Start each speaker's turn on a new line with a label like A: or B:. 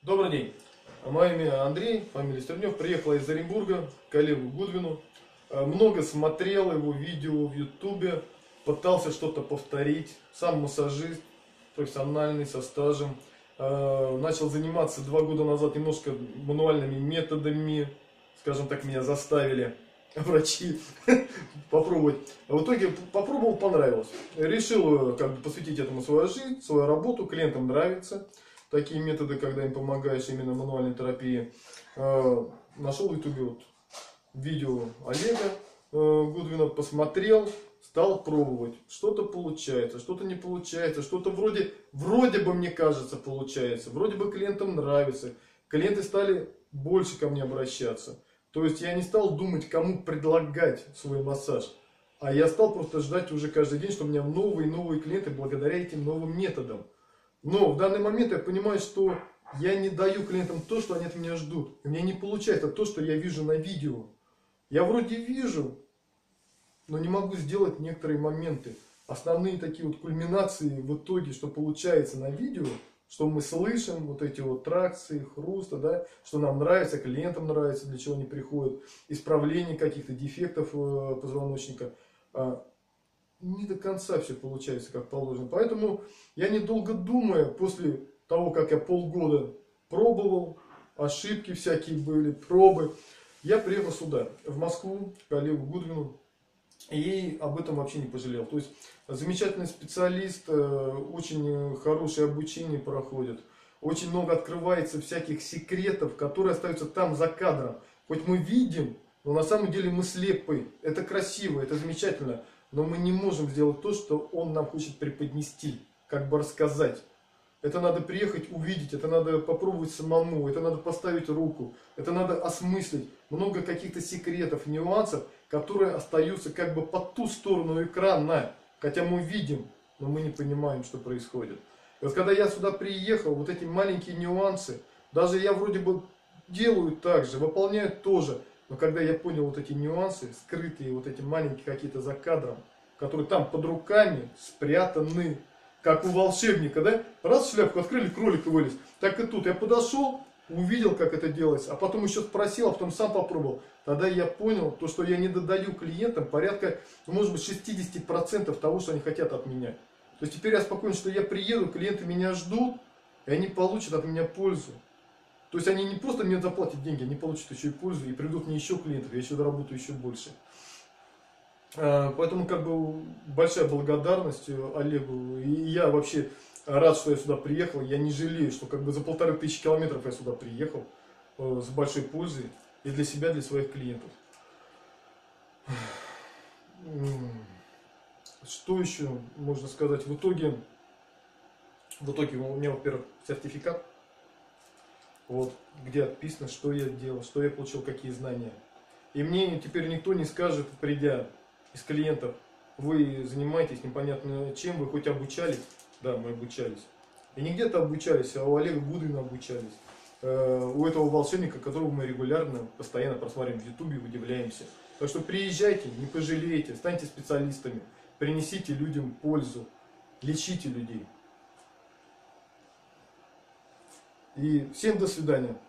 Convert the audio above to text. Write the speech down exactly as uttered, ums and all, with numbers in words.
A: Добрый день. Мое имя Андрей, фамилия Стернев. Приехал из Оренбурга к коллегу Гудвину. Много смотрел его видео в ютубе. Пытался что-то повторить. Сам массажист, профессиональный, со стажем. Начал заниматься два года назад немножко мануальными методами. Скажем так, меня заставили врачи попробовать. В итоге попробовал, понравилось. Решил как бы посвятить этому свою жизнь, свою работу. Клиентам нравится такие методы, когда им помогаешь именно мануальной терапии. Нашел в ютубе вот видео Олега Гудвина, посмотрел, стал пробовать. Что-то получается, что-то не получается, что-то вроде, вроде бы, мне кажется, получается. Вроде бы клиентам нравится. Клиенты стали больше ко мне обращаться. То есть я не стал думать, кому предлагать свой массаж. А я стал просто ждать уже каждый день, что у меня новые и новые клиенты благодаря этим новым методам. Но в данный момент я понимаю, что я не даю клиентам то, что они от меня ждут. У меня не получается то, что я вижу на видео. Я вроде вижу, но не могу сделать некоторые моменты. Основные такие вот кульминации в итоге, что получается на видео, что мы слышим, вот эти вот тракции, хруста, да, что нам нравится, клиентам нравится, для чего они приходят, исправление каких-то дефектов позвоночника. Не до конца все получается как положено. Поэтому я, недолго думая, после того, как я полгода пробовал, ошибки всякие были, пробы, я приехал сюда, в Москву, к коллегу Гудвину, и об этом вообще не пожалел. То есть замечательный специалист, очень хорошее обучение проходит, очень много открывается всяких секретов, которые остаются там за кадром. Хоть мы видим, но на самом деле мы слепы. Это красиво, это замечательно. Но мы не можем сделать то, что он нам хочет преподнести, как бы рассказать. Это надо приехать, увидеть, это надо попробовать самому, это надо поставить руку, это надо осмыслить. Много каких-то секретов, нюансов, которые остаются как бы по ту сторону экрана. Хотя мы видим, но мы не понимаем, что происходит. И вот когда я сюда приехал, вот эти маленькие нюансы, даже я вроде бы делаю так же, выполняю тоже. Но когда я понял вот эти нюансы, скрытые вот эти маленькие какие-то за кадром, которые там под руками спрятаны, как у волшебника, да? Раз шляпку открыли, кролик вылез. Так и тут я подошел, увидел, как это делается, а потом еще спросил, а потом сам попробовал. Тогда я понял, то, что я не додаю клиентам порядка, ну, может быть, шестьдесят процентов того, что они хотят от меня. То есть теперь я спокоен, что я приеду, клиенты меня ждут, и они получат от меня пользу. То есть они не просто мне заплатят деньги, они получат еще и пользу, и придут мне еще клиентов, я еще доработаю еще больше. Поэтому как бы большая благодарность Олегу. И я вообще рад, что я сюда приехал. Я не жалею, что как бы за полторы тысячи километров я сюда приехал с большой пользой и для себя, и для своих клиентов. Что еще можно сказать? В итоге, в итоге у меня, во-первых, сертификат. Вот, где отписано, что я делал, что я получил, какие знания. И мне теперь никто не скажет, придя из клиентов, вы занимаетесь непонятно чем, вы хоть обучались? Да, мы обучались. И не где-то обучались, а у Олега Гудвина обучались. У этого волшебника, которого мы регулярно, постоянно просматриваем в ютубе, удивляемся. Так что приезжайте, не пожалеете, станьте специалистами, принесите людям пользу, лечите людей. И всем до свидания.